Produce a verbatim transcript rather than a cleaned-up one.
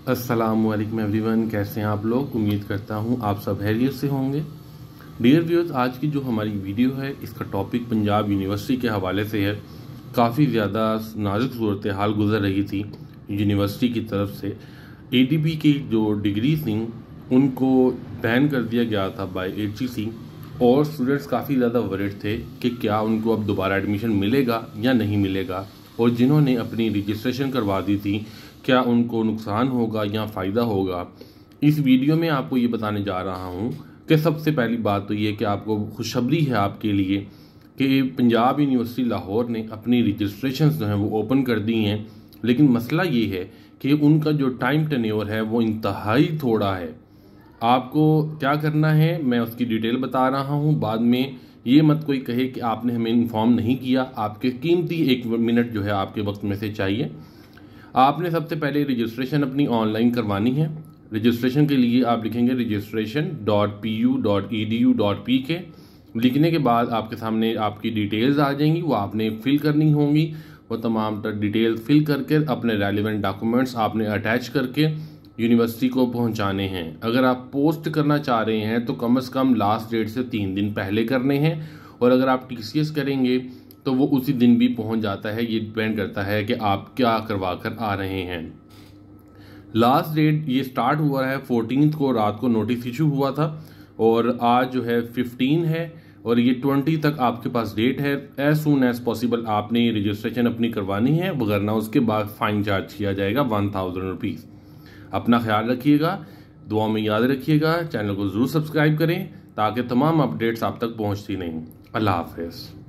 अस्सलामुअलैकुम एवरीवन, कैसे हैं आप लोग। उम्मीद करता हूं आप सब खैरियत से होंगे। डियर व्यूअर्स, आज की जो हमारी वीडियो है इसका टॉपिक पंजाब यूनिवर्सिटी के हवाले से है। काफ़ी ज़्यादा नाजुक सूरत हाल गुजर रही थी यूनिवर्सिटी की तरफ से। एडीबी की जो डिग्री थी उनको बैन कर दिया गया था बाय एचईसी और स्टूडेंट्स काफ़ी ज़्यादा वरीड थे कि क्या उनको अब दोबारा एडमिशन मिलेगा या नहीं मिलेगा, और जिन्होंने अपनी रजिस्ट्रेशन करवा दी थी क्या उनको नुकसान होगा या फ़ायदा होगा। इस वीडियो में आपको ये बताने जा रहा हूँ कि सबसे पहली बात तो ये कि आपको खुशखबरी है आपके लिए कि पंजाब यूनिवर्सिटी लाहौर ने अपनी रजिस्ट्रेशन जो हैं वो ओपन कर दी हैं। लेकिन मसला ये है कि उनका जो टाइम टेन्योर है वो इंतहाई थोड़ा है। आपको क्या करना है मैं उसकी डिटेल बता रहा हूँ। बाद में ये मत कोई कहे कि आपने हमें इन्फॉर्म नहीं किया। आपके कीमती एक मिनट जो है आपके वक्त में से चाहिए। आपने सबसे पहले रजिस्ट्रेशन अपनी ऑनलाइन करवानी है। रजिस्ट्रेशन के लिए आप लिखेंगे registration dot P U dot E D U dot P K. लिखने के बाद आपके सामने आपकी डिटेल्स आ जाएंगी, वो आपने फिल करनी होंगी। वो तमाम डिटेल्स फिल करके अपने रेलिवेंट डॉक्यूमेंट्स आपने अटैच करके यूनिवर्सिटी को पहुंचाने हैं। अगर आप पोस्ट करना चाह रहे हैं तो कम से कम लास्ट डेट से तीन दिन पहले करने हैं, और अगर आप टी सी एस करेंगे तो वो उसी दिन भी पहुंच जाता है। ये डिपेंड करता है कि आप क्या करवा कर आ रहे हैं। लास्ट डेट ये स्टार्ट हुआ है फोर्टीन को, रात को नोटिस इशू हुआ था, और आज जो है फिफ्टीन है और ये ट्वेंटी तक आपके पास डेट है। एज सुन एज पॉसिबल आपने रजिस्ट्रेशन अपनी करवानी है, वगरना उसके बाद फाइन चार्ज किया जाएगा वन थाउजेंड रुपीज़। अपना ख्याल रखिएगा, दुआ में याद रखिएगा। चैनल को ज़रूर सब्सक्राइब करें ताकि तमाम अपडेट्स आप तक पहुंचती नहीं। अल्लाह हाफ़िज़।